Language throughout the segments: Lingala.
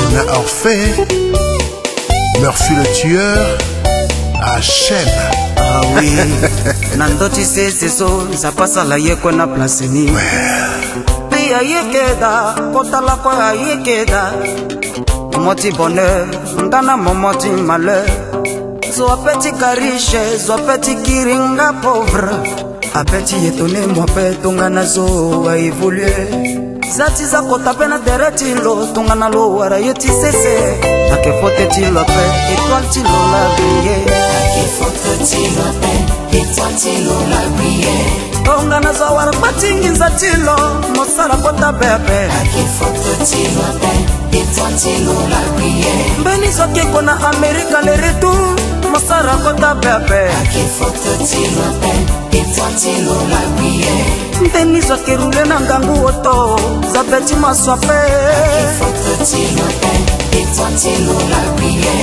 na Orphée, Murphy le tueur, Hachem. Ah oui, nandoti seseso, zapasa la yekwe na plasini. Pia yekeda, kota la kwa yekeda. Momoti bonheur, ndana momoti malheur. Zo apeti karishe, zo apeti kiringa pauvre. Apeti yetone mwape, tongana zo a évolué. Zati za kota pena dereti lo, tongana lo wara yeti sese. Ake fote ti lo pe, étoile ti lo la briller. Ake fote ti lo pe, étoile ti lo la briller. Tongana zo wara patingi za ti lo, mosala kota bebe. Ake fote ti lo pe, étoile ti lo la briller. Mbeni soke kona Amerika le retour, mosala kota bebe. Ake fote ti lo pe, étoile ti lo la briller. Mbeni soke rule na ngangu oto, zapeti maswape. Ake fote ti lo pe, étoile ti lo la briller.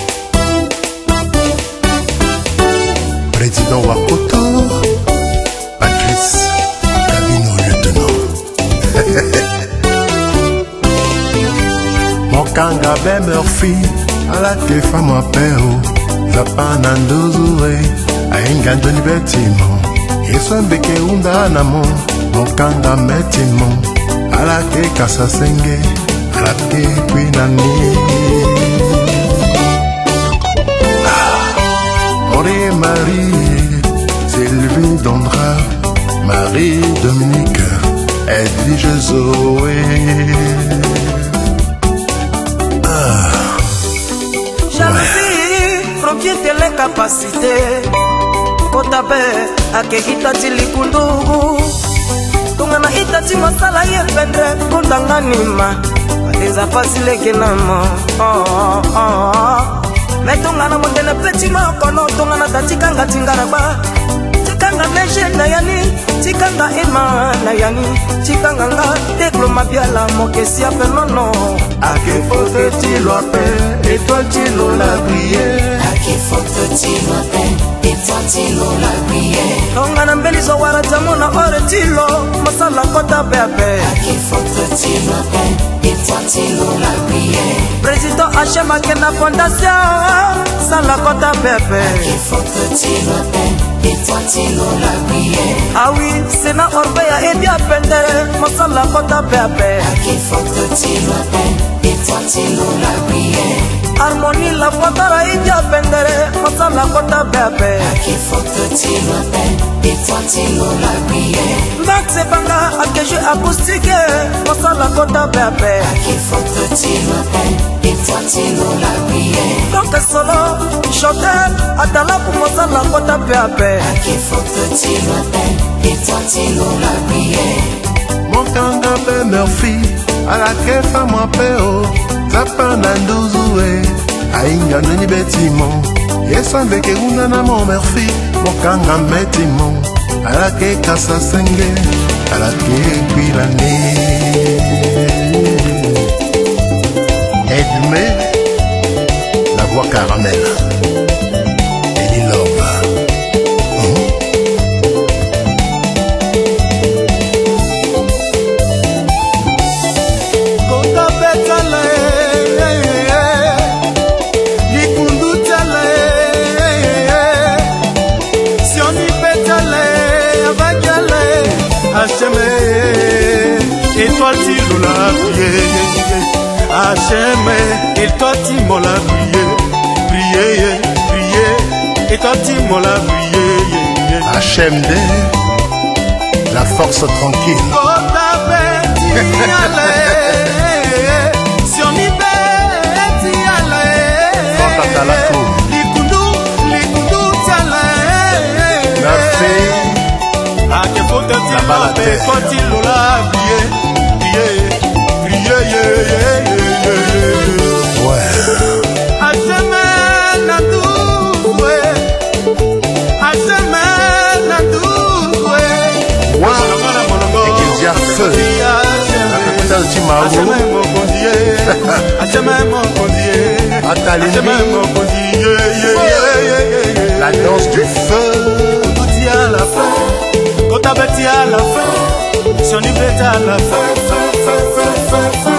Président Wakoto, Patrice Kabino lieutenant. Mokanga be Murphy, ala te fama peo, zapana ndozue, ainga ndoni betimo, yeso mbeke unda namo, mokanga metimo, ala te kasa senge, ala te kwinani. Henri Marie, Sylvie Dondra, Marie-Dominique, Edwige Zoé. Jalousie, frontier tele capacité. Kotabe, akehita tilikundugu. Tungana itati masala yependre, kundanganima. Adeza pasile kenama. Metongana mondene peti makono, tongana tatikanga tingaraba. Tikanga neje na yani, tikanga ema na yani. Tikanga nga, teklo mabiala mokesi ape nono. Ake fote ti lo ape, étoile ti lo la briller. Ake fote ti lo pe, étoile ti lo la briller. Tongana mbeli zo wara jamona ore tilo, masala kota bebe. Ake fote ti lo pe, étoile ti lo la briller. Président Hachem Akena Fondation, sala kota bebe. Ake fote ti lo pe, étoile ti lo la briller. Ah oui, c'est na Orbeya Edia Pendere, masala kota bebe. Ake fote ti lo pe, étoile ti lo la briller. Harmonie la fondara Edia Pendere, masala kota bebe. Ake fote ti lo pe, étoile ti lo la briller. Max Banga akeju acoustique, masala kota bebe. Ake fote ti lo pe, étoile ti lo la briller. Donc solo, chanteur, atala pour masala kota bebe. Ake fote ti lo pe, étoile ti lo la briller. Mokanga be Murphy, ala ke fama peo, zapana ndozue, ainga ndoni betimo, yeso mbeke unda na mo Murphy, mokanga metimo, ala ke kasa senge, ala ke kwirane. Edmé, la voix caramel, Eddie Love. Étoile ti lo la briller, Hachem, étoile ti mo la briller, briller, briller, étoile ti mo la briller. HMD, la force tranquille. Kotabe ti ale, si on y bet ti ale. Kotatalako. Likundu ti ale. Murphy, Ake fote ti la balade. étoile ti lo la briller, briller, briller, ouais. Hachem na douwe, Hachem na douwe. Et qu'il dit à feu. La capitale du Maroc. Atalini. La danse du feu. À la fin, quand t'as bâti à la fin, si on y bête à la fin, fin, fin, fin, fin, fin.